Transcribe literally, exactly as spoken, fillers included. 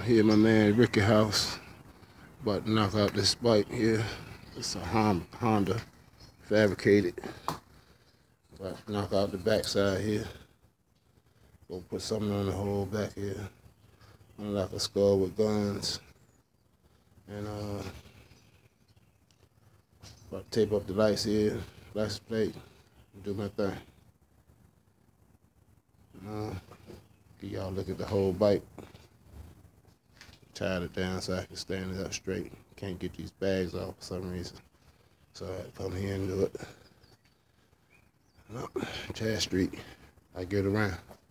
here at my man Ricky house. About to knock out this bike here. It's a Honda fabricated. About to knock out the back side here. Go put something on the whole back here. Unlock a skull with guns. And uh, about to tape up the lights here, license plate, and do my thing. Uh, give y'all look at the whole bike. Tied it down so I can stand it up straight. Can't get these bags off for some reason. So I had to come here and do it. Well, Chad Street, I get around.